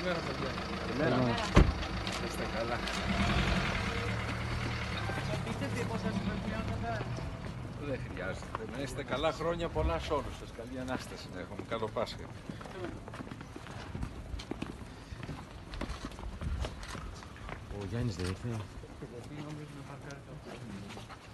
Καλημέρα, παιδιά. Καλημέρα. Να είστε καλά. Δεν χρειάζεται. Να είστε καλά, χρόνια πολλά σε όλους σας. Καλή Ανάσταση να έχουμε. Καλό Πάσχα. Ο Γιάννης δεν ήρθε.